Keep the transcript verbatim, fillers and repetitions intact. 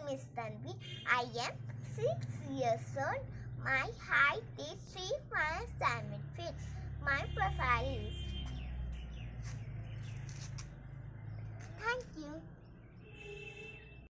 name is Tanvi. I am six years old. My height is three point seven feet. My profile is. Thank you.